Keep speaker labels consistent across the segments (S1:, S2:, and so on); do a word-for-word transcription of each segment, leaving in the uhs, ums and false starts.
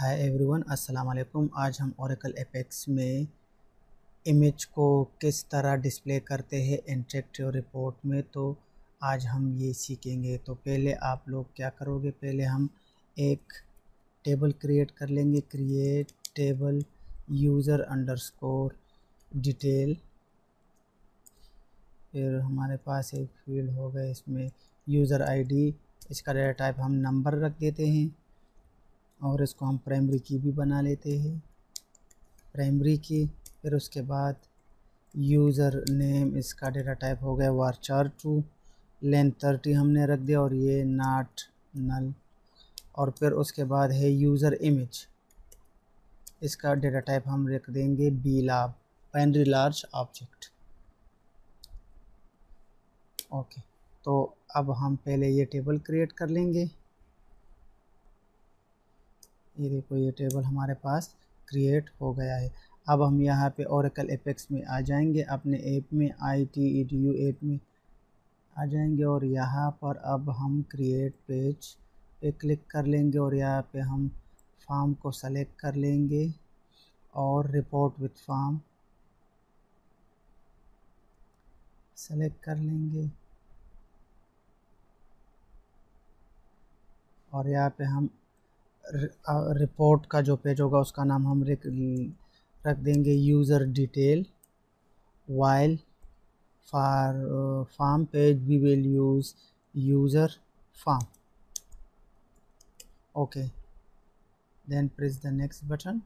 S1: Hi everyone, अस्सलाम वालेकुम। आज हम ओरेकल एपेक्स में इमेज को किस तरह डिस्प्ले करते हैं इंटरैक्टिव रिपोर्ट में, तो आज हम ये सीखेंगे। तो पहले आप लोग क्या करोगे, पहले हम एक टेबल क्रिएट कर लेंगे। Create table user underscore detail. फिर हमारे पास एक फील्ड होगा, इसमें यूज़र आईडी। इसका डेटा टाइप हम नंबर रख देते हैं और इसको हम प्राइमरी की भी बना लेते हैं, प्राइमरी की। फिर उसके बाद यूज़र नेम, इसका डेटा टाइप हो गया वारचार टू। लेंथ थर्टी हमने रख दिया और ये नॉट नल। और फिर उसके बाद है यूज़र इमेज, इसका डेटा टाइप हम रख देंगे blob, binary large object. Okay, तो अब हम पहले ये टेबल क्रिएट कर लेंगे। ये देखो, ये टेबल हमारे पास क्रिएट हो गया है। अब हम यहाँ पे ओरेकल एपेक्स में आ जाएंगे, अपने ऐप में I T E D U app में आ जाएंगे और यहाँ पर अब हम क्रिएट पेज पे क्लिक कर लेंगे और यहाँ पे हम फॉर्म को सेलेक्ट कर लेंगे और रिपोर्ट विथ फॉर्म सेलेक्ट कर लेंगे। और यहाँ पे हम रिपोर्ट का जो पेज होगा उसका नाम हम रख रख देंगे user detail. While for form page we will use user form. okay, then press the next button.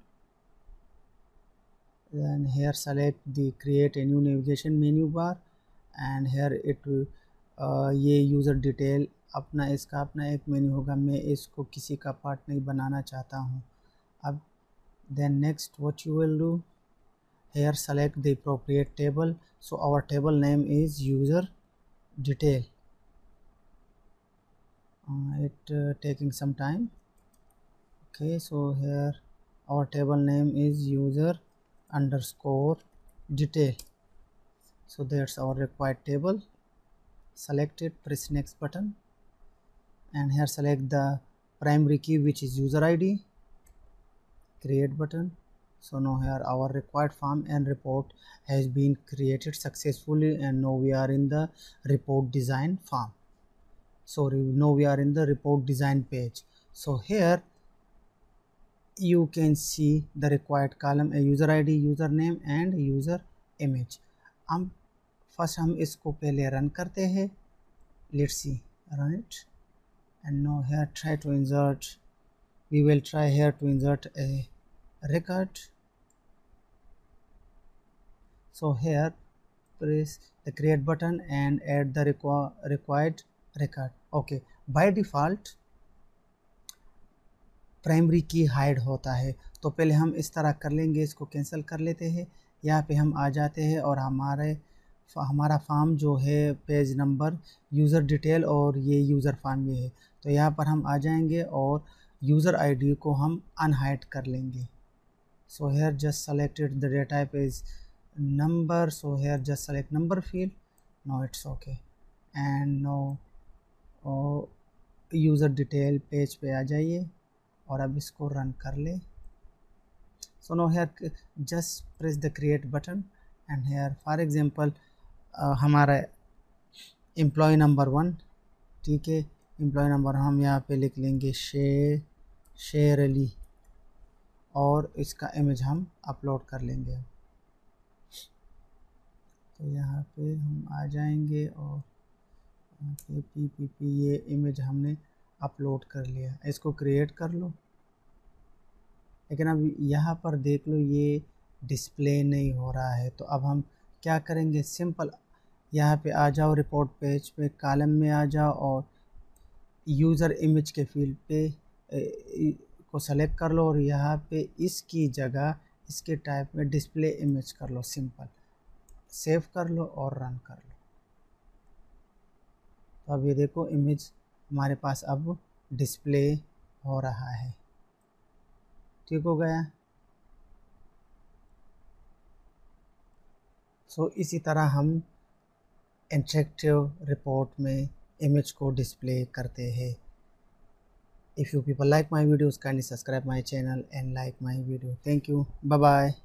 S1: Then here select the create a new navigation menu bar and here it will uh, ये user detail अपना, इसका अपना एक menu होगा। मैं इसको किसी का पार्ट नहीं बनाना चाहता हूँ। अब then next what you will do, here select the appropriate table. So our table name is user detail. Uh, it uh, taking some time. Okay, so here our table name is user underscore detail. So that's our required table. Select it, press next button, and here select the primary key, which is user I D. Create button. So now here our required form and report has been created successfully, and now we are in the report design form. Sorry, now we are in the report design page. So here you can see the required column, a user I D, username and user image. हम first हम इसको पहले run करते हैं। Let's see, run it and now here try to insert, we will try here to insert a record. So here press the create button and add the requ required record. Okay, by default primary key hide होता है, तो पहले हम इस तरह कर लेंगे, इसको कैंसिल कर लेते हैं। यहाँ पे हम आ जाते हैं और हमारे हमारा फॉर्म जो है पेज नंबर यूज़र डिटेल और ये यूज़र फॉर्म ये है, तो यहाँ पर हम आ जाएंगे और यूज़र आईडी को हम अनहाइड कर लेंगे। So here just selected the data type is number, so here just select number field. Now it's okay and now user detail page पे आ जाइए और अब इसको रन कर ले। So now here just press the create button and here for example हमारा employee number one, ठीक है, एम्प्लॉय नंबर हम यहाँ पे लिख लेंगे शे शेर अली और इसका इमेज हम अपलोड कर लेंगे। तो यहाँ पे हम आ जाएंगे और पी पी पी पी ये इमेज हमने अपलोड कर लिया। इसको क्रिएट कर लो, लेकिन अब यहाँ पर देख लो ये डिस्प्ले नहीं हो रहा है। तो अब हम क्या करेंगे, सिंपल यहाँ पे आ जाओ, रिपोर्ट पेज पे कॉलम में आ जाओ और यूज़र इमेज के फील्ड पे ए, को सेलेक्ट कर लो और यहाँ पे इसकी जगह इसके टाइप में डिस्प्ले इमेज कर लो। सिंपल सेव कर लो और रन कर लो। तो अब ये देखो इमेज हमारे पास अब डिस्प्ले हो रहा है। ठीक हो गया। सो so, इसी तरह हम इंटरैक्टिव रिपोर्ट में इमेज को डिस्प्ले करते हैं। If you people like my videos, kindly subscribe my channel and like my video. Thank you. Bye bye.